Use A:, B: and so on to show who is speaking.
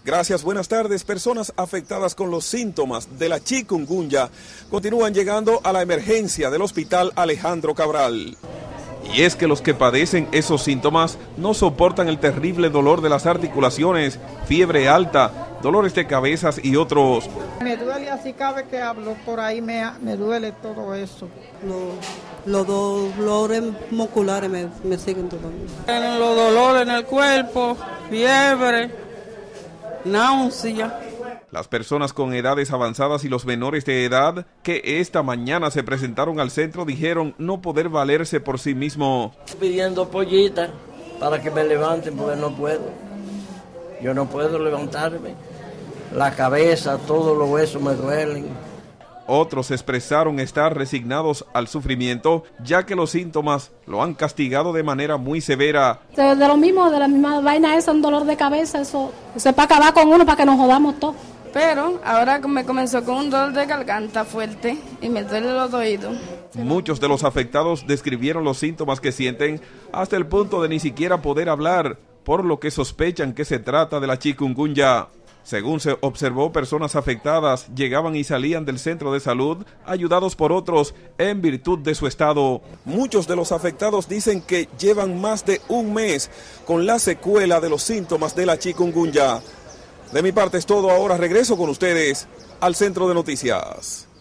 A: Gracias, buenas tardes. Personas afectadas con los síntomas de la chikungunya continúan llegando a la emergencia del Hospital Alejandro Cabral. Y es que los que padecen esos síntomas no soportan el terrible dolor de las articulaciones, fiebre alta, dolores de cabezas y otros.
B: Me duele así cada vez que hablo, por ahí me duele todo eso.
C: Los dolores musculares me siguen dolando.
B: Los dolores en el cuerpo, fiebre, náusea.
A: Las personas con edades avanzadas y los menores de edad que esta mañana se presentaron al centro dijeron no poder valerse por sí mismo.
D: Pidiendo pollitas para que me levanten porque no puedo. Yo no puedo levantarme. La cabeza, todos los huesos me duelen.
A: Otros expresaron estar resignados al sufrimiento, ya que los síntomas lo han castigado de manera muy severa.
E: De la misma vaina esa, un dolor de cabeza, eso es para acabar con uno, para que nos jodamos todos.
F: Pero ahora me comenzó con un dolor de garganta fuerte y me duele los oídos.
A: Muchos de los afectados describieron los síntomas que sienten hasta el punto de ni siquiera poder hablar, por lo que sospechan que se trata de la chikungunya. Según se observó, personas afectadas llegaban y salían del centro de salud ayudados por otros en virtud de su estado. Muchos de los afectados dicen que llevan más de un mes con la secuela de los síntomas de la chikungunya. De mi parte es todo, ahora regreso con ustedes al Centro de Noticias.